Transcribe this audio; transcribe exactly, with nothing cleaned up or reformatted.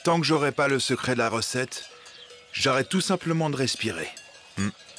Tant que j'aurai pas le secret de la recette, j'arrête tout simplement de respirer. Hmm.